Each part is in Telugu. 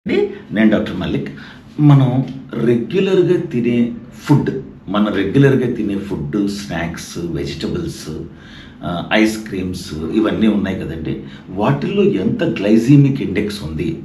నేను డాక్టర్ మల్లిక్. మనం రెగ్యులర్గా తినే food, snacks, vegetables, ice creams ఇవన్నీ ఉన్నాయి కదండి. వాటిల్లో ఎంత గ్లైసీమిక్ ఇండెక్స్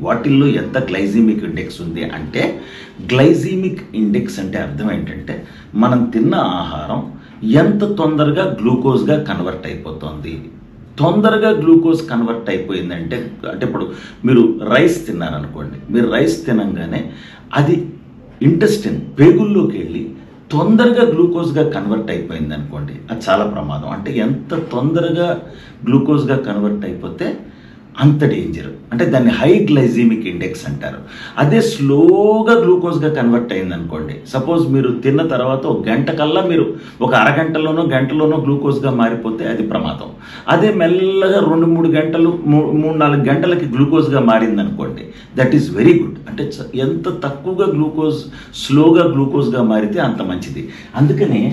ఉంది అంటే గ్లైసీమిక్ ఇండెక్స్ అంటే అర్థం ఏంటంటే మనం తిన్న ఆహారం ఎంత తొందరగా గ్లూకోజ్గా కన్వర్ట్ అయిపోతుంది. తొందరగా గ్లూకోజ్ కన్వర్ట్ అయిపోయిందంటే ఇప్పుడు మీరు రైస్ తిన్నారనుకోండి, మీరు రైస్ తినంగానే అది ఇంటెస్టిన్ పేగుల్లోకి వెళ్ళి తొందరగా గ్లూకోజ్గా కన్వర్ట్ అయిపోయింది అనుకోండి, అది చాలా ప్రమాదం. అంటే ఎంత తొందరగా గ్లూకోజ్గా కన్వర్ట్ అయిపోతే అంత డేంజర్. అంటే దాన్ని హై గ్లైసీమిక్ ఇండెక్స్ అంటారు. అదే స్లోగా గ్లూకోజ్గా కన్వర్ట్ అయింది అనుకోండి, సపోజ్ మీరు తిన్న తర్వాత ఒక గంట కల్లా మీరు ఒక అరగంటలోనో గంటలోనో గ్లూకోజ్గా మారిపోతే అది ప్రమాదం. అదే మెల్లగా 2-3 గంటలు 3-4 గంటలకి గ్లూకోజ్గా మారింది అనుకోండి, దట్ ఈస్ వెరీ గుడ్. అంటే ఎంత తక్కువగా స్లోగా గ్లూకోజ్గా మారితే అంత మంచిది. అందుకనే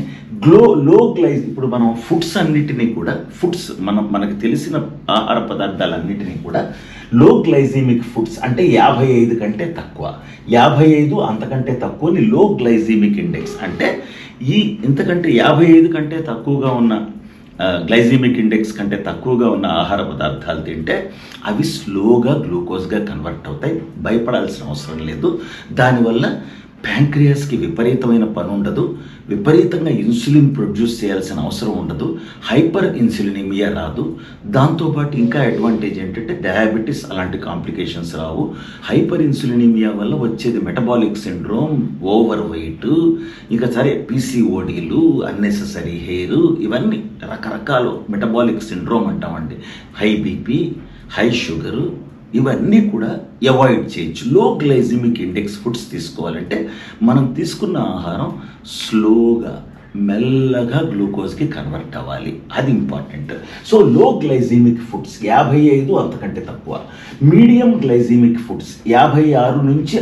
ఇప్పుడు మనం ఫుడ్స్ అన్నిటినీ కూడా మనకు తెలిసిన ఆహార పదార్థాలన్నిటినీ కూడా లో గ్లైసీమిక్ ఫుడ్స్ అంటే 55 కంటే తక్కువ, 55 అంతకంటే తక్కువని లో గ్లైసీమిక్ ఇండెక్స్ అంటే ఇంతకంటే 55 కంటే తక్కువగా ఉన్న గ్లైసీమిక్ ఇండెక్స్ కంటే తక్కువగా ఉన్న ఆహార పదార్థాలు తింటే అవి స్లోగా గ్లూకోజ్గా కన్వర్ట్ అవుతాయి. భయపడాల్సిన అవసరం లేదు. దానివల్ల ప్యాంక్రియాస్కి విపరీతమైన పని ఉండదు, విపరీతంగా ఇన్సులిన్ ప్రొడ్యూస్ చేయాల్సిన అవసరం ఉండదు, హైపర్ ఇన్సులినిమియా రాదు. దాంతోపాటు ఇంకా అడ్వాంటేజ్ ఏంటంటే డయాబెటీస్ అలాంటి కాంప్లికేషన్స్ రావు. హైపర్ ఇన్సులినిమియా వల్ల వచ్చేది మెటబాలిక్ సిండ్రోమ్, ఓవర్ వెయిట్, ఇంకా సరే పీసీఓడీలు, అన్నెసెసరీ హెయిర్, ఇవన్నీ రకరకాల మెటబాలిక్ సిండ్రోమ్ అంటామండి. హై బీపీ, హై షుగరు, ఇవన్నీ కూడా అవాయిడ్ చేయొచ్చు. లో గ్లైసీమిక్ ఇండెక్స్ ఫుడ్స్ తీసుకోవాలంటే మనం తీసుకున్న ఆహారం స్లోగా మెల్లగా గ్లూకోజ్కి కన్వర్ట్ అవ్వాలి, అది important. So low glycaemic foods 55 అంతకంటే తక్కువ. మీడియం గ్లైసీమిక్ ఫుడ్స్ 56 నుంచి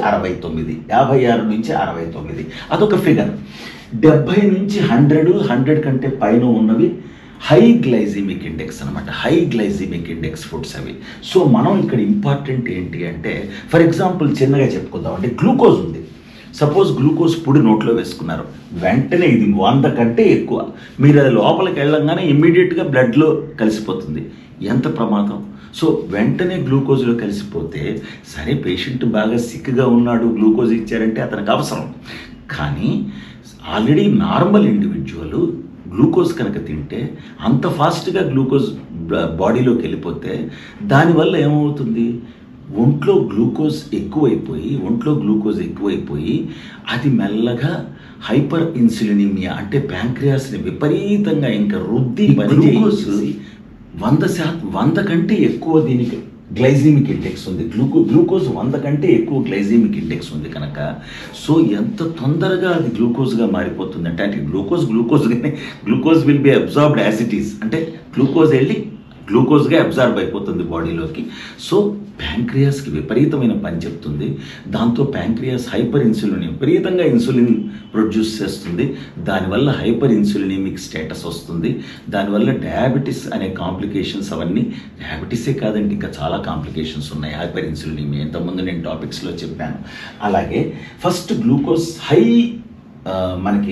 69 అదొక ఫిగర్. 70 నుంచి 100 కంటే పైన ఉన్నవి హై గ్లైసీమిక్ ఇండెక్స్ అనమాట. హై గ్లైసీమిక్ ఇండెక్స్ ఫుడ్స్ అవి. సో మనం ఇక్కడ ఇంపార్టెంట్ ఏంటి అంటే, ఫర్ ఎగ్జాంపుల్ చిన్నగా చెప్పుకుందాం అంటే గ్లూకోజ్ ఉంది. సపోజ్ గ్లూకోజ్ పొడి నోట్లో వేసుకున్నారు, వెంటనే ఇది 100 కంటే ఎక్కువ, మీరు అది లోపలికి వెళ్ళంగానే ఇమ్మీడియట్గా బ్లడ్లో కలిసిపోతుంది. ఎంత ప్రమాదం. సో వెంటనే గ్లూకోజ్లో కలిసిపోతే సరే పేషెంట్ బాగా సిక్గా ఉన్నాడు, గ్లూకోజ్ ఇచ్చారంటే అతనికి అవసరం. కానీ ఆల్రెడీ నార్మల్ ఇండివిజువల్ గ్లూకోజ్ కనుక తింటే అంత ఫాస్ట్గా గ్లూకోజ్ బాడీలోకి వెళ్ళిపోతే దానివల్ల ఏమవుతుంది, ఒంట్లో గ్లూకోజ్ ఎక్కువైపోయి అది మెల్లగా హైపర్ ఇన్సులినిమియా అంటే ప్యాంక్రియాస్ని విపరీతంగా ఇంకా రుద్ది పనిచేసి 100 కంటే ఎక్కువ దీనికి గ్లైసీమిక్ ఇండెక్స్ ఉంది. గ్లూకోజ్ 100 కంటే ఎక్కువ గ్లైసీమిక్ ఇండెక్స్ ఉంది కనుక సో ఎంత తొందరగా అది గ్లూకోజ్గా మారిపోతుంది అంటే glucose will be absorbed as it is. అంటే గ్లూకోజ్ వెళ్ళి గ్లూకోజ్గా అబ్జార్బ్ అయిపోతుంది బాడీలోకి. సో ప్యాంక్రియాస్కి విపరీతమైన పని చెప్తుంది. దాంతో ప్యాంక్రియాస్ విపరీతంగా ఇన్సులిన్ ప్రొడ్యూస్ చేస్తుంది. దానివల్ల హైపర్ ఇన్సులినిమిక్ స్టేటస్ వస్తుంది. దానివల్ల డయాబెటీస్ అనే కాంప్లికేషన్స్, అవన్నీ డయాబెటీసే కాదండి, ఇంకా చాలా కాంప్లికేషన్స్ ఉన్నాయి. హైపర్ ఇన్సులినిమియా ఇంతకుముందు నేను టాపిక్స్లో చెప్పాను. అలాగే ఫస్ట్ గ్లూకోజ్ హై మనకి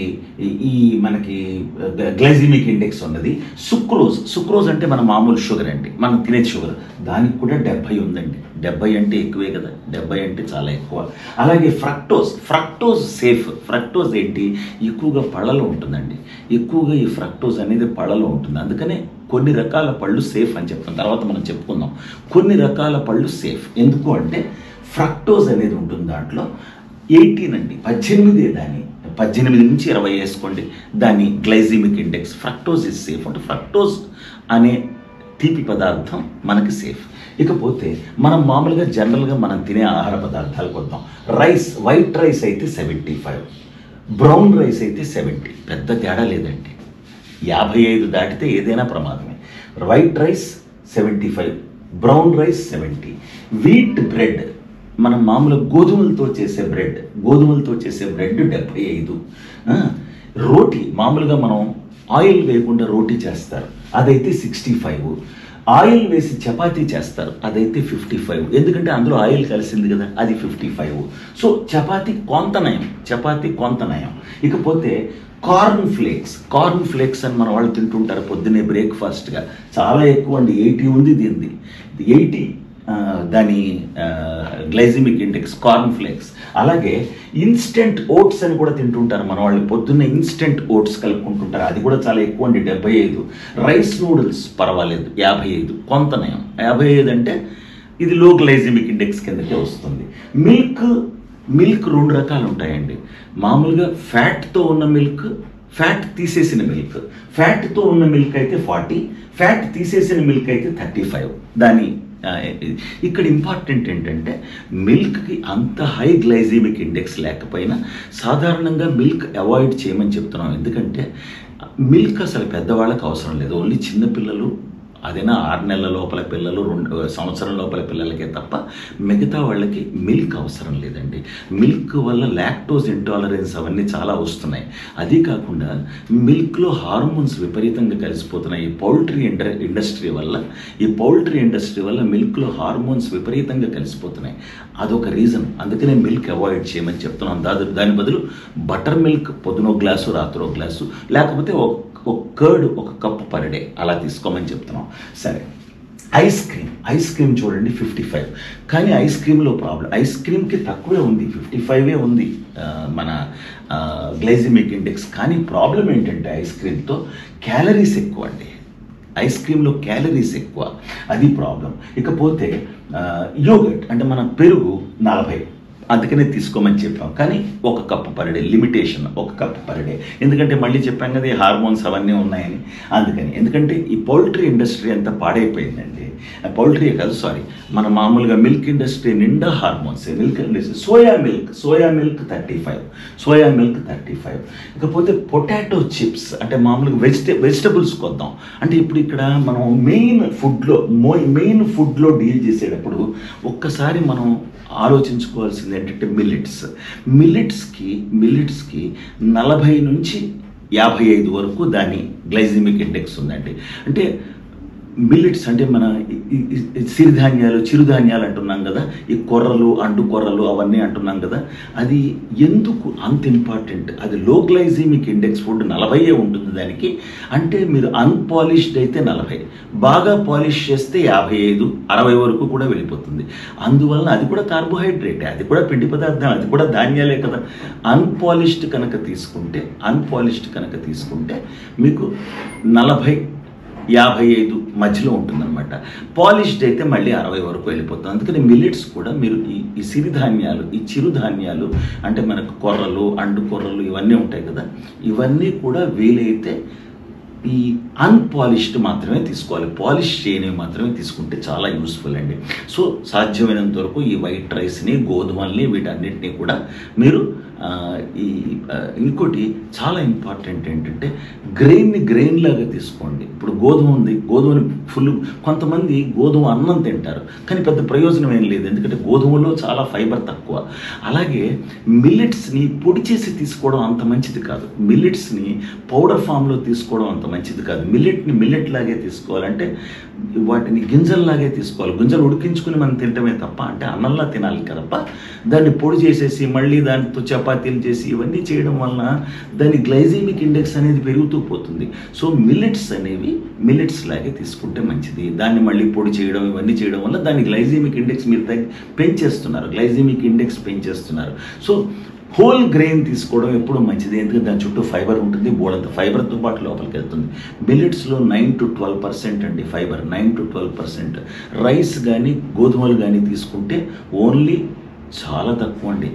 గ్లైసీమిక్ ఇండెక్స్ ఉన్నది. సుక్రోజ్ అంటే మన మామూలు షుగర్ అండి, మనం తినే షుగర్, దానికి కూడా 70 ఉందండి. 70 అంటే ఎక్కువే కదా, 70 అంటే చాలా ఎక్కువ. అలాగే ఫ్రక్టోజ్ సేఫ్. ఫ్రక్టోజ్ ఏంటి, ఎక్కువగా పళ్ళలో ఉంటుందండి. ఎక్కువగా ఈ ఫ్రక్టోజ్ అనేది పళ్ళలో ఉంటుంది. అందుకనే కొన్ని రకాల పళ్ళు సేఫ్ అని చెప్తాం, తర్వాత మనం చెప్పుకుందాం. కొన్ని రకాల పళ్ళు సేఫ్ ఎందుకు అంటే ఫ్రక్టోజ్ అనేది ఉంటుంది దాంట్లో. 18 అండి, 18 నుంచి 20 వేసుకోండి దాని glycaemic index. Fructose is safe. అంటే ఫ్రక్టోజ్ అనే తీపి పదార్థం మనకి సేఫ్. ఇకపోతే మనం మామూలుగా జనరల్గా మనం తినే ఆహార పదార్థాలకు వద్దాం. వైట్ రైస్ అయితే 75, బ్రౌన్ రైస్ అయితే 70. పెద్ద తేడా లేదండి. 55 దాటితే ఏదైనా ప్రమాదమే. White rice 75, brown rice 70. Wheat bread, మనం మామూలు గోధుమలతో చేసే బ్రెడ్ 75. రోటీ మామూలుగా మనం ఆయిల్ వేయకుండా రోటీ చేస్తారు, అదైతే 65. ఆయిల్ వేసి చపాతీ చేస్తారు, అదైతే 55, ఎందుకంటే అందులో ఆయిల్ కలిసింది కదా, అది 55. సో చపాతీ కొంత నయం. ఇకపోతే కార్న్ ఫ్లేక్స్ అని మన వాళ్ళు తింటుంటారు పొద్దున్నే బ్రేక్ఫాస్ట్గా, చాలా ఎక్కువ అండి, 80 ఉంది దీనిది, 80 దాని గ్లైసిమిక్ ఇండెక్స్ కార్న్ ఫ్లేక్స్. అలాగే ఇన్స్టెంట్ ఓట్స్ అని కూడా తింటుంటారు మన వాళ్ళు, పొద్దున్నే ఇన్స్టెంట్ ఓట్స్ కలుపుకుంటుంటారు, అది కూడా చాలా ఎక్కువ అండి, 75. రైస్ నూడిల్స్ పర్వాలేదు, 55, కొంత నయం. 55 అంటే ఇది లో గ్లైసిమిక్ ఇండెక్స్ కిందకే వస్తుంది. మిల్క్ 2 రకాలు ఉంటాయండి. మామూలుగా ఫ్యాట్తో ఉన్న మిల్క్, ఫ్యాట్ తీసేసిన మిల్క్. ఫ్యాట్తో ఉన్న మిల్క్ అయితే 40, ఫ్యాట్ తీసేసిన మిల్క్ అయితే 35. దాని ఇక్కడ ఇంపార్టెంట్ ఏంటంటే మిల్క్కి అంత హై గ్లైసిమిక్ ఇండెక్స్ లేకపోయినా సాధారణంగా మిల్క్ అవాయిడ్ చేయమని చెప్తున్నాం. ఎందుకంటే మిల్క్ అసలు పెద్దవాళ్ళకి అవసరం లేదు, ఓన్లీ చిన్నపిల్లలు, అదైనా 6 నెలల లోపల పిల్లలు, 2 సంవత్సరం లోపల పిల్లలకే తప్ప మిగతా వాళ్ళకి మిల్క్ అవసరం లేదండి. మిల్క్ వల్ల లాక్టోజ్ ఇంటాలరెన్స్ అవన్నీ చాలా వస్తున్నాయి. అది కాకుండా మిల్క్లో హార్మోన్స్ విపరీతంగా కలిసిపోతున్నాయి. ఈ పౌల్ట్రీ ఇండస్ట్రీ వల్ల మిల్క్లో హార్మోన్స్ విపరీతంగా కలిసిపోతున్నాయి. అదొక రీజన్. అందుకనే మిల్క్ అవాయిడ్ చేయమని చెప్తున్నాం. దాని బదులు బటర్ మిల్క్ పొద్దునో గ్లాసు, రాత్రో గ్లాసు, లేకపోతే ఒక కర్డ్ 1 కప్ పర్ డే అలా తీసుకోమని చెప్తున్నాం. సరే, ఐస్ క్రీమ్ చూడండి 55, కానీ ఐస్ క్రీమ్లో ప్రాబ్లం, ఐస్ క్రీమ్కి తక్కువే ఉంది, 55 ఉంది మన గ్లైసిమిక్ ఇండెక్స్. కానీ ప్రాబ్లం ఏంటంటే ఐస్ క్రీమ్తో క్యాలరీస్ ఎక్కువ అండి, ఐస్ క్రీమ్లో క్యాలరీస్ ఎక్కువ, అది ప్రాబ్లం. ఇకపోతే యోగర్ట్ అంటే మన పెరుగు 40, అందుకనే తీసుకోమని చెప్పాం. కానీ 1 cup per day limitation, 1 cup per day. ఎందుకంటే మళ్ళీ చెప్పాం కదా, ఈ హార్మోన్స్ అవన్నీ ఉన్నాయని. అందుకని, ఎందుకంటే ఈ పౌల్ట్రీ ఇండస్ట్రీ అంతా పాడైపోయిందండి. పౌల్ట్రీ కాదు, సారీ, మన మామూలుగా మిల్క్ ఇండస్ట్రీ నిండా hormones. Milk industry soya milk 35. ఇకపోతే పొటాటో చిప్స్ అంటే మామూలుగా వెజిటబుల్స్కి వద్దాం. అంటే ఇప్పుడు ఇక్కడ మనం మెయిన్ ఫుడ్లో డీల్ చేసేటప్పుడు ఒక్కసారి మనం ఆలోచించుకోవాల్సింది ఏంటంటే మిల్లెట్స్కి 40 నుంచి 55 వరకు దాని గ్లైసిమిక్ ఇండెక్స్ ఉందండి. అంటే మిల్లెట్స్ అంటే మన సిరిధాన్యాలు, చిరుధాన్యాలు అంటున్నాం కదా, ఈ కొర్రలు, అంటు కొర్రలు అవన్నీ అంటున్నాం కదా, అది ఎందుకు అంత ఇంపార్టెంట్? అది లో గ్లైసిమిక్ ఇండెక్స్ ఫుడ్ 40 ఉంటుంది దానికి. అంటే మీరు అన్పాలిష్డ్ అయితే 40, బాగా పాలిష్ చేస్తే 55, 60 వరకు కూడా వెళ్ళిపోతుంది. అందువల్ల అది కూడా కార్బోహైడ్రేటే, అది కూడా పిండి పదార్థం, అది కూడా ధాన్యాలే కదా. అన్పాలిష్డ్ కనుక తీసుకుంటే మీకు 40, 55 మధ్యలో ఉంటుందన్నమాట. పాలిష్డ్ అయితే మళ్ళీ 60 వరకు వెళ్ళిపోతుంది. అందుకని మిల్లెట్స్ కూడా మీరు ఈ సిరిధాన్యాలు, ఈ చిరుధాన్యాలు అంటే మనకు కొర్రలు, అండు కొర్రలు ఇవన్నీ ఉంటాయి కదా, ఇవన్నీ కూడా వీలైతే ఈ అన్పాలిష్డ్ మాత్రమే తీసుకోవాలి, పాలిష్ చేయనివి మాత్రమే తీసుకుంటే చాలా యూస్ఫుల్ అండి. సో సాధ్యమైనంత వరకు ఈ వైట్ రైస్ని, గోధుమల్ని, వీటన్నిటిని కూడా మీరు ఇంకోటి చాలా ఇంపార్టెంట్ ఏంటంటే గ్రెయిన్ లాగా తీసుకోండి. ఇప్పుడు గోధుమ ఉంది, గోధుమని కొంతమంది గోధుమ అన్నం తింటారు, కానీ పెద్ద ప్రయోజనం ఏం లేదు, ఎందుకంటే గోధుమలో చాలా ఫైబర్ తక్కువ. అలాగే మిల్లెట్స్ని పొడి చేసి తీసుకోవడం అంత మంచిది కాదు, మిల్లెట్స్ని పౌడర్ ఫామ్లో తీసుకోవడం అంత మంచిది కాదు. మిల్లెట్ లాగే తీసుకోవాలంటే వాటిని గింజల్లాగే తీసుకోవాలి. గింజలు ఉడికించుకుని మనం తింటమే తప్ప, అంటే అన్నంలా తినాలి తప్ప దాన్ని పొడి చేసేసి మళ్ళీ దానితో చపాతీలు చేసి ఇవన్నీ చేయడం వలన దాని గ్లైసిమిక్ ఇండెక్స్ అనేది పెరుగుతూ పోతుంది. సో మిల్లెట్స్ లాగే తీసుకుంటే మంచిది. దాన్ని మళ్ళీ పొడి చేయడం ఇవన్నీ చేయడం వల్ల దాని గ్లైసిమిక్ ఇండెక్స్ మీరు పెంచేస్తున్నారు. సో హోల్ గ్రెయిన్ తీసుకోవడం ఎప్పుడు మంచిది, ఎందుకంటే దాని చుట్టూ ఫైబర్ ఉంటుంది, బోడంత ఫైబర్తో పాటు లోపలికి వెళ్తుంది. మిల్లెట్స్లో 9 to 12% అండి ఫైబర్, 9 to 12%. రైస్ కానీ గోధుమలు కానీ తీసుకుంటే ఓన్లీ చాలా తక్కువ అండి,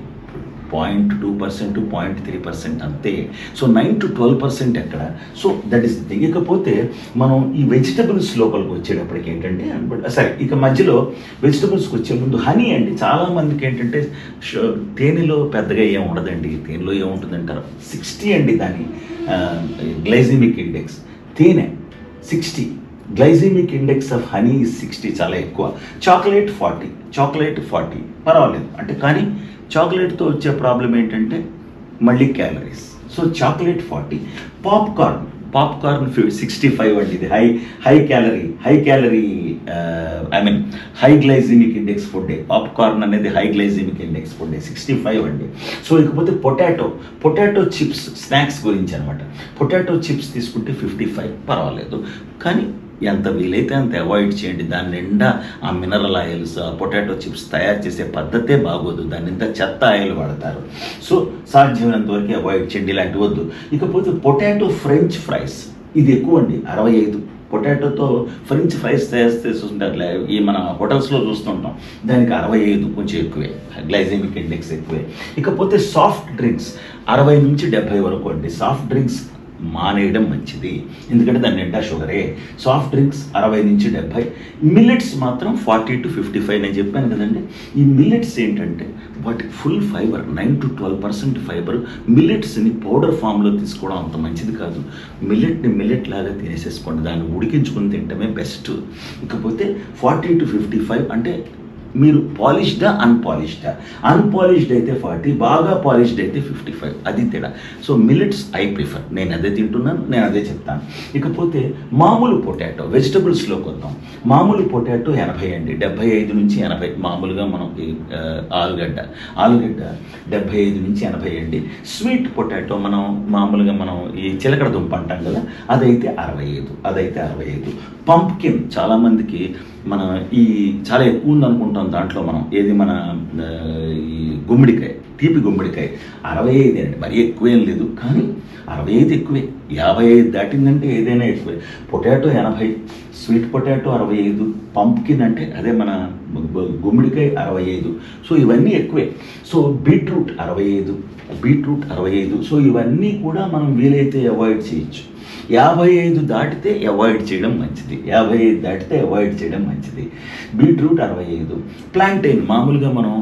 0.2%, 0.3% అంతే. సో 9 to 12% ఎక్కడ? So that is thing. ఇకపోతే మనం ఈ వెజిటబుల్స్ లోపలికి వచ్చేటప్పటికి ఏంటంటే, సరే ఇక మధ్యలో వెజిటబుల్స్కి వచ్చే ముందు హనీ అండి. చాలామందికి ఏంటంటే తేనెలో పెద్దగా ఏం ఉండదండి, తేనెలో ఏముంటుందంటారు, 60 అండి దాని గ్లైసిమిక్ ఇండెక్స్. తేనె 60, గ్లైసిమిక్ ఇండెక్స్ ఆఫ్ హనీ 60, చాలా ఎక్కువ. చాక్లెట్ 40 పర్వాలేదు అంటే, కానీ చాక్లెట్తో వచ్చే ప్రాబ్లం ఏంటంటే మళ్ళీ క్యాలరీస్. సో చాక్లెట్ 40, పాప్కార్న్ 65 అండి, ఇది high calorie I mean high glycaemic index food. Popcorn అనేది హై గ్లైసిమిక్ ఇండెక్స్ ఫుడ్ 65 అండి. సో ఇకపోతే పొటాటో చిప్స్ స్నాక్స్ గురించి అనమాట. పొటాటో చిప్స్ తీసుకుంటే 55, పర్వాలేదు. కానీ ఎంత వీలైతే అంత అవాయిడ్ చేయండి. దాని నిండా ఆ మినరల్ ఆయిల్స్, ఆ పొటాటో చిప్స్ తయారు చేసే పద్ధతే బాగోదు. దాని నిండా చెత్త ఆయిల్ వాడతారు. సో సాధ్యమైనంత వరకు అవాయిడ్ చేయండి, ఇలాంటి వద్దు. ఇకపోతే పొటాటో ఫ్రెంచ్ ఫ్రైస్, ఇది ఎక్కువ అండి, 65. పొటాటోతో ఫ్రెంచ్ ఫ్రైస్ తయారు చేస్తుంటారు, ఈ మన హోటల్స్లో చూస్తుంటాం. దానికి 65, కొంచెం ఎక్కువే, గ్లైసెమిక్ ఇండెక్స్ ఎక్కువే. ఇకపోతే సాఫ్ట్ డ్రింక్స్ 60 నుంచి 70 వరకు అండి. సాఫ్ట్ డ్రింక్స్ మానేయడం మంచిది, ఎందుకంటే దాని నిండా షుగరే. సాఫ్ట్ డ్రింక్స్ 60 నుంచి 70. మిల్లెట్స్ మాత్రం 40 to 55. నేను చెప్పాను కదండి, ఈ మిల్లెట్స్ ఏంటంటే వాటికి ఫుల్ ఫైబర్, 9 to 12% ఫైబర్. మిల్లెట్స్ని పౌడర్ ఫామ్లో తీసుకోవడం అంత మంచిది కాదు. మిల్లెట్ని మిల్లెట్ లాగా తినేసేసుకోండి, దాన్ని ఉడికించుకుని తింటమే బెస్ట్. ఇకపోతే 40 to 55 అంటే మీరు పాలిష్డా అన్పాలిష్డ్ అయితే 40, బాగా పాలిష్డ్ అయితే 55, అది తేడా. సో మిల్లెట్స్ ఐ ప్రిఫర్, నేను అదే తింటున్నాను, నేను అదే చెప్తాను. ఇకపోతే మామూలు పొటాటో, వెజిటబుల్స్లోకి వద్దాం. మామూలు పొటాటో 80 అండి, 75 నుంచి 80. మామూలుగా మనకి ఆలుగడ్డ 75 నుంచి 80 అండి. స్వీట్ పొటాటో మామూలుగా మనం ఈ చిలకడ దుంప అంటాం కదా, అదైతే 65. పంప్కిన్ చాలామందికి మన ఈ చాలా ఎక్కువ ఉందనుకుంటాం. దాంట్లో మనం ఏది మన ఈ గుమ్మడికాయ, తీపి గుమ్మడికాయ 65 అండి, మరీ ఎక్కువేం లేదు, కానీ 65 ఎక్కువే. 55 దాటిందంటే ఏదైనా ఎక్కువే. పొటాటో 80, స్వీట్ పొటాటో 65, పంప్కిన్ అంటే అదే మన గుమ్మడికాయ 65. సో ఇవన్నీ ఎక్కువే. So beetroot 65. సో ఇవన్నీ కూడా మనం వీలైతే అవాయిడ్ చేయొచ్చు. 55 దాటితే అవాయిడ్ చేయడం మంచిది. బీట్రూట్ 65. ప్లాంటైన్ మామూలుగా మనం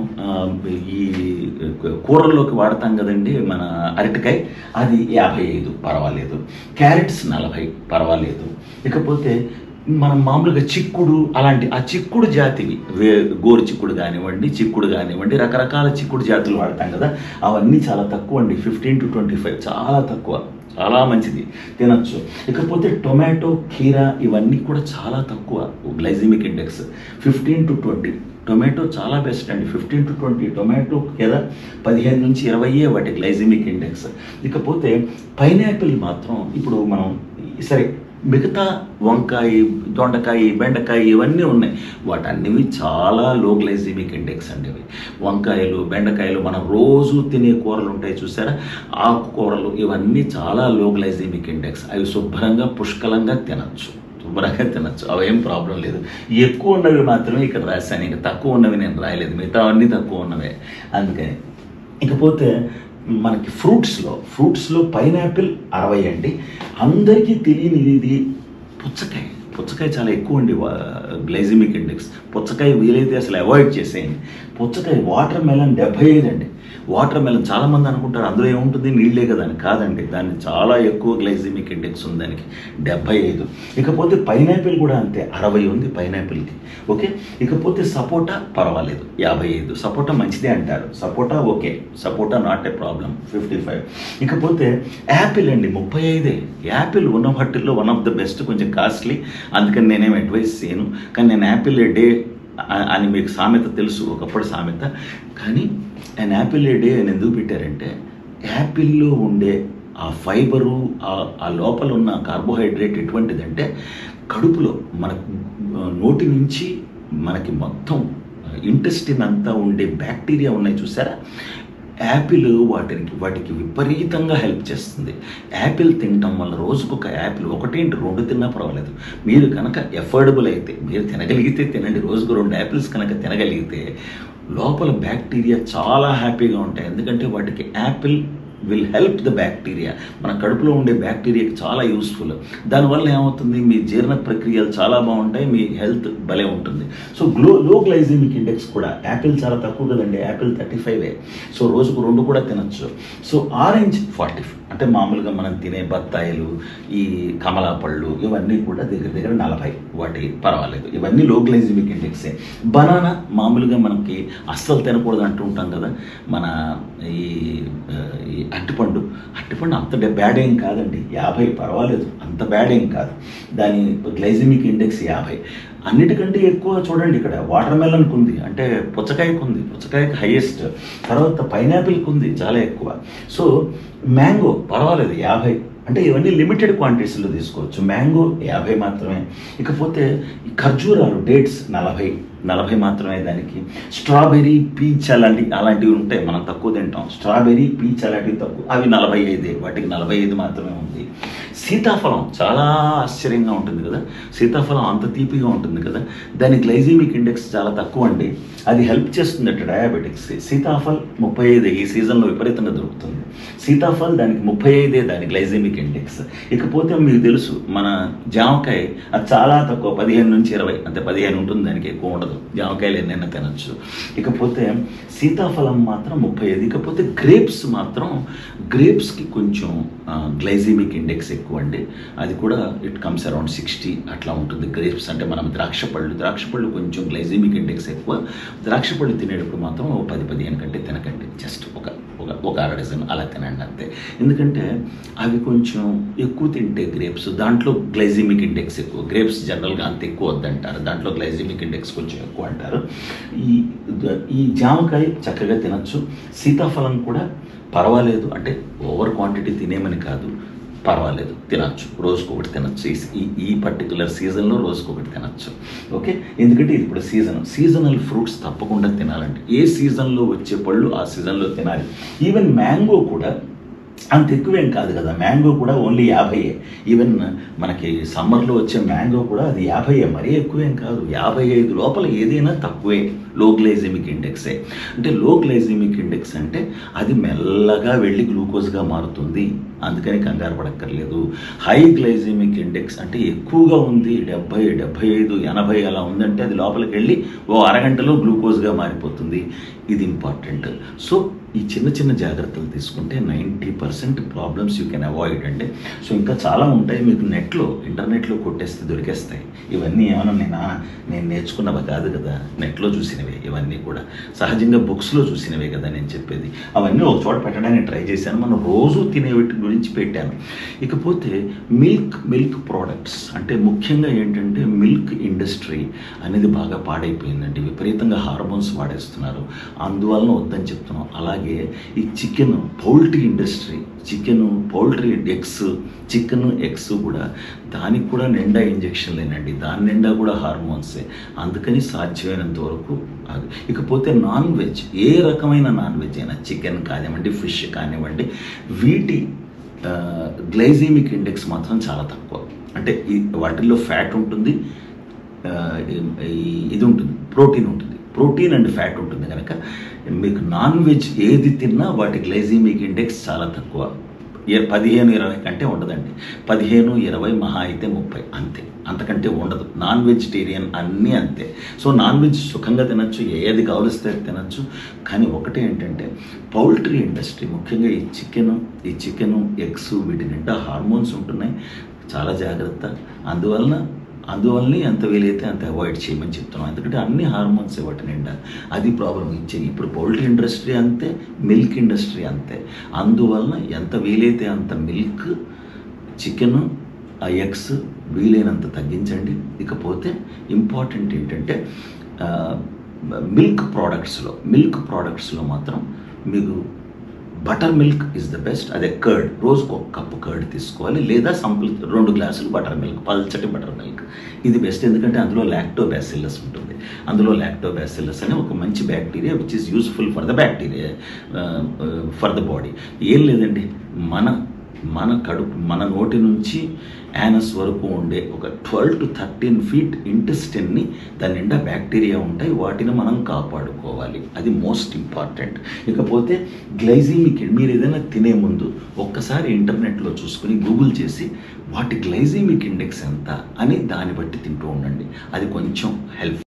ఈ కూరల్లోకి వాడతాం కదండి, మన అరటికాయ, అది 55, పర్వాలేదు. క్యారెట్స్ 40, పర్వాలేదు. ఇకపోతే మనం మామూలుగా చిక్కుడు, అలాంటి ఆ చిక్కుడు జాతివి, గోరు చిక్కుడు కానివ్వండి, రకరకాల చిక్కుడు జాతులు వాడతాం కదా, అవన్నీ చాలా తక్కువ అండి, 15 to 25, చాలా తక్కువ, చాలా మంచిది, తినచ్చు. ఇకపోతే టొమాటో, కీరా ఇవన్నీ కూడా చాలా తక్కువ గ్లైసెమిక్ ఇండెక్స్, 15 to 20. టొమాటో చాలా బెస్ట్ అండి, 15 to 20. టొమాటో కదా 15 నుంచి 20 వాటి గ్లైసెమిక్ ఇండెక్స్. ఇకపోతే పైనాపిల్ మాత్రం ఇప్పుడు మనం సరే మిగతా వంకాయ, దొండకాయ, బెండకాయ ఇవన్నీ ఉన్నాయి, వాటన్నివి చాలా లో గ్లైసెమిక్ ఇండెక్స్ అండి. అవి వంకాయలు, బెండకాయలు, మనం రోజు తినే కూరలు ఉంటాయి చూసారా, ఆకుకూరలు, ఇవన్నీ చాలా లో గ్లైసెమిక్ ఇండెక్స్. అవి శుభ్రంగా పుష్కలంగా తినచ్చు, అవేం ప్రాబ్లం లేదు. ఎక్కువ ఉన్నవి మాత్రమే ఇక్కడ రాశాను, ఇంకా తక్కువ ఉన్నవి నేను రాయలేదు, మిగతా అన్నీ తక్కువ ఉన్నవే, అందుకని. ఇకపోతే మనకి ఫ్రూట్స్లో పైనాపిల్ 60 అండి. అందరికీ తెలియని ఇది పుచ్చకాయ చాలా ఎక్కువ అండి గ్లైసెమిక్ ఇండెక్స్. పుచ్చకాయ వీలైతే అసలు అవాయిడ్ చేసేయండి. పుచ్చకాయ. వాటర్ మెలన్ 75 అండి. వాటర్ మెలన్ చాలామంది అనుకుంటారు అందులో ఏముంటుంది, నీళ్ళే కదా అని. కాదండి, దాన్ని చాలా ఎక్కువ గ్లైసెమిక్ ఇండెక్స్ ఉంది దానికి, 75. ఇకపోతే పైనాపిల్ కూడా అంతే, 60 ఉంది పైనాపిల్కి. ఓకే. ఇకపోతే సపోటా పర్వాలేదు, 55. సపోటా మంచిదే అంటారు, sapota okay, sapota not a problem, 55. ఇకపోతే యాపిల్ అండి, 35. యాపిల్ ఉన్న వాటిల్లో వన్ ఆఫ్ ద బెస్ట్, కొంచెం కాస్ట్లీ, అందుకని నేనేం అడ్వైస్ చేయను. కానీ నేను యాపిల్ ఏ డే అని మీకు సామెత తెలుసు, ఒకప్పుడు సామెత. కానీ అండ్ యాపిల్ ఏ డే అని ఎందుకు పెట్టారంటే, యాపిల్లో ఉండే ఆ ఫైబరు, ఆ లోపల ఉన్న కార్బోహైడ్రేట్ ఎటువంటిదంటే, కడుపులో మన నోటి నుంచి మనకి మొత్తం ఇంటెస్టిన్ అంతా ఉండే బ్యాక్టీరియా ఉన్నాయి చూసారా, యాపిల్ వాటికి విపరీతంగా హెల్ప్ చేస్తుంది. యాపిల్ తినటం వల్ల రోజుకొక యాపిల్, 1-2 తిన్నా పర్వాలేదు. మీరు కనుక ఎఫోర్డబుల్ అయితే, మీరు తినగలిగితే తినండి. రోజుకు 2 యాపిల్స్ కనుక తినగలిగితే లోపల బ్యాక్టీరియా చాలా హ్యాపీగా ఉంటాయి. ఎందుకంటే వాటికి apple will help the bacteria, మన కడుపులో ఉండే బ్యాక్టీరియాకి చాలా యూస్ఫుల్. దానివల్ల ఏమవుతుంది, మీ జీర్ణ ప్రక్రియలు చాలా బాగుంటాయి, మీ హెల్త్ భలే ఉంటుంది. సో లో గ్లైసెమిక్ ఇండెక్స్ కూడా యాపిల్ చాలా తక్కువ కదండి, యాపిల్ 35. సో రోజుకు 2 కూడా తినచ్చు. సో ఆరెంజ్ 40, అంటే మామూలుగా మనం తినే బత్తాయిలు, ఈ కమలా పళ్ళు, ఇవన్నీ కూడా దగ్గర 40, వాటి పర్వాలేదు, ఇవన్నీ లో గ్లైసెమిక్ ఇండెక్సే. బనానా మామూలుగా మనకి అస్సలు తినకూడదు అంటూ ఉంటాం కదా, మన ఈ అరటిపండు అంత బ్యాడ్ ఏం కాదండి, 50, పర్వాలేదు, అంత బ్యాడ్ ఏం కాదు. దాని గ్లైసెమిక్ ఇండెక్స్ 50. అన్నిటికంటే ఎక్కువ చూడండి ఇక్కడ వాటర్ మెలన్కి ఉంది, అంటే పుచ్చకాయకు ఉంది, పుచ్చకాయకి హైయెస్ట్, తర్వాత పైనాపిల్కి ఉంది చాలా ఎక్కువ. సో మ్యాంగో పర్వాలేదు 50, అంటే ఇవన్నీ లిమిటెడ్ క్వాంటిటీస్లో తీసుకోవచ్చు. మ్యాంగో 50 మాత్రమే. ఇకపోతే ఈ ఖర్జూరాలు డేట్స్ 40 మాత్రమే దానికి. స్ట్రాబెర్రీ, పీచ్ అలాంటివి ఉంటాయి, మనం తక్కువ తింటాం. స్ట్రాబెర్రీ, పీచ్ అలాంటివి తక్కువ, అవి 45, వాటికి 45 మాత్రమే ఉంది. సీతాఫలం చాలా ఆశ్చర్యంగా ఉంటుంది కదా, సీతాఫలం అంత తీపిగా ఉంటుంది కదా, దాని గ్లైసెమిక్ ఇండెక్స్ చాలా తక్కువ అండి. అది హెల్ప్ చేస్తుందట డయాబెటిక్స్. సీతాఫల్ 35 ఈ సీజన్లో విపరీతంగా దొరుకుతుంది. సీతాఫల్ దానికి 35 దాని గ్లైసెమిక్ ఇండెక్స్. ఇకపోతే మీకు తెలుసు మన జామకాయ, అది చాలా తక్కువ, 15 నుంచి 20, అంతే 15 ఉంటుంది, దానికి ఎక్కువ ఉండదు. జామకాయలు ఎన్నైనా తినచ్చు. ఇకపోతే సీతాఫలం మాత్రం 35. ఇకపోతే గ్రేప్స్ మాత్రం, గ్రేప్స్కి కొంచెం గ్లైసెమిక్ ఇండెక్స్ ఎక్కువ అండి. అది కూడా ఇట్ కమ్స్ అరౌండ్ 60 అట్లా ఉంటుంది. గ్రేప్స్ అంటే మనం ద్రాక్ష పళ్ళు కొంచెం గ్లైసెమిక్ ఇండెక్స్ ఎక్కువ. ద్రాక్ష పళ్ళు తినేటప్పుడు మాత్రం 10-15 కంటే తినకండి, జస్ట్ ఒక అర డజన్ అలా తినండి అంతే. ఎందుకంటే అవి కొంచెం ఎక్కువ తింటే గ్రేప్స్, దాంట్లో గ్లైసెమిక్ ఇండెక్స్ ఎక్కువ. గ్రేప్స్ జనరల్గా అంత ఎక్కువ వద్దంటారు, దాంట్లో గ్లైసెమిక్ ఇండెక్స్ కొంచెం ఎక్కువ అంటారు. ఈ జామకాయ చక్కగా తినచ్చు. సీతాఫలం కూడా పర్వాలేదు, అంటే ఓవర్ క్వాంటిటీ తినేమని కాదు, పర్వాలేదు, తినచ్చు, రోజుకొకటి తినచ్చు. ఈ పర్టికులర్ సీజన్లో రోజుకొకటి తినచ్చు. ఓకే, ఎందుకంటే ఇది ఇప్పుడు సీజనల్ ఫ్రూట్స్ తప్పకుండా తినాలండి. ఏ సీజన్లో వచ్చే పళ్ళు ఆ సీజన్లో తినాలి. ఈవెన్ మ్యాంగో కూడా అంత ఎక్కువేం కాదు కదా, మ్యాంగో కూడా ఓన్లీ 50. ఈవెన్ మనకి సమ్మర్లో వచ్చే మ్యాంగో కూడా అది 50, మరీ ఎక్కువేం కాదు. 55 లోపల ఏదైనా తక్కువే, లో గ్లైసెమిక్ ఇండెక్సే. అంటే లో గ్లైసెమిక్ ఇండెక్స్ అంటే అది మెల్లగా వెళ్ళి గ్లూకోజ్గా మారుతుంది, అందుకని కంగారు పడక్కర్లేదు. హై గ్లైసెమిక్ ఇండెక్స్ అంటే ఎక్కువగా ఉంది, 70, 75, 80 అలా ఉందంటే అది లోపలికి వెళ్ళి ఓ అరగంటలో గ్లూకోజ్గా మారిపోతుంది. ఇది ఇంపార్టెంట్. సో ఈ చిన్న జాగ్రత్తలు తీసుకుంటే 90% ప్రాబ్లమ్స్ యూ కెన్ అవాయిడ్ అండి. సో ఇంకా చాలా ఉంటాయి, మీకు ఇంటర్నెట్లో కొట్టేస్తే దొరికేస్తాయి. ఇవన్నీ ఏమైనా నేను నేర్చుకున్నవి కాదు కదా, నెట్లో చూసినవే ఇవన్నీ కూడా, సహజంగా బుక్స్లో చూసినవే కదా నేను చెప్పేది. అవన్నీ ఒక చోట పెట్టడానికి ట్రై చేశాను, మనం రోజు తినే వీటి గురించి పెట్టాను. ఇకపోతే మిల్క్ ప్రోడక్ట్స్ అంటే ముఖ్యంగా ఏంటంటే మిల్క్ ఇండస్ట్రీ అనేది బాగా పాడైపోయిందండి, విపరీతంగా హార్మోన్స్ వాడేస్తున్నారు, అందువలన వద్దని చెప్తున్నాం. అలాగే ఈ పౌల్ట్రీ ఇండస్ట్రీ, పౌల్ట్రీ ఎగ్స్ కూడా, దానికి కూడా నిండా ఇంజెక్షన్లేనండి, దాని నిండా కూడా హార్మోన్సే, అందుకని సాధ్యమైనంత వరకు అది. ఇకపోతే నాన్ వెజ్, ఏ రకమైన నాన్ వెజ్ అయినా, చికెన్ కానివ్వండి, ఫిష్ కానివ్వండి, వీటి గ్లైసెమిక్ ఇండెక్స్ మాత్రం చాలా తక్కువ. అంటే వాటిల్లో ఫ్యాట్ ఉంటుంది, ఇది ఉంటుంది, ప్రోటీన్ అండ్ ఫ్యాట్ ఉంటుంది కనుక మీకు నాన్ వెజ్ ఏది తిన్నా వాటి గ్లైసెమిక్ ఇండెక్స్ చాలా తక్కువ. 15-20 కంటే ఉండదండి, 15-20 మహా అయితే 30 అంతే, అంతకంటే ఉండదు. నాన్ వెజిటేరియన్ అన్నీ అంతే. సో నాన్ వెజ్ సుఖంగా తినచ్చు, ఏది కావలిస్తే తినచ్చు. కానీ ఒకటే ఏంటంటే పౌల్ట్రీ ఇండస్ట్రీ, ముఖ్యంగా ఈ చికెను ఎగ్స్, వీటి నిండా హార్మోన్స్ ఉంటున్నాయి, చాలా జాగ్రత్త. అందువల్లనే ఎంత వీలైతే అంత అవాయిడ్ చేయమని చెప్తున్నాం, ఎందుకంటే అన్ని హార్మోన్స్ వాటి నిండా, అది ప్రాబ్లం ఇచ్చేది. ఇప్పుడు పౌల్ట్రీ ఇండస్ట్రీ అంతే, మిల్క్ ఇండస్ట్రీ అంతే. అందువలన ఎంత వీలైతే అంత మిల్క్, చికెను, ఆ ఎగ్స్ వీలైనంత తగ్గించండి. ఇకపోతే ఇంపార్టెంట్ ఏంటంటే మిల్క్ ప్రోడక్ట్స్లో మాత్రం మీకు buttermilk is the best. అదే కర్డ్, రోజుకు 1 కప్పు కర్డ్ తీసుకోవాలి, లేదా 2 గ్లాసులు బటర్ మిల్క్, పల్చటి బటర్ మిల్క్, ఇది బెస్ట్. ఎందుకంటే అందులో లాక్టోబాసిల్లస్ ఉంటుంది. అందులో లాక్టోబాసిల్లస్ అనే ఒక మంచి bacteria which is useful for the body. ఏం లేదండి, మన నోటి నుంచి యానస్ వరకు ఉండే ఒక 12 to 13 feet ఇంటెస్టైన్ని, దాని నిండా బ్యాక్టీరియా ఉంటాయి, వాటిని మనం కాపాడుకోవాలి, అది మోస్ట్ ఇంపార్టెంట్. ఇకపోతే గ్లైసెమిక్, మీరు ఏదైనా తినే ముందు ఒక్కసారి ఇంటర్నెట్లో చూసుకుని గూగుల్ చేసి వాటి గ్లైసెమిక్ ఇండెక్స్ ఎంత అని దాన్ని బట్టి తింటూ ఉండండి, అది కొంచెం హెల్ప్.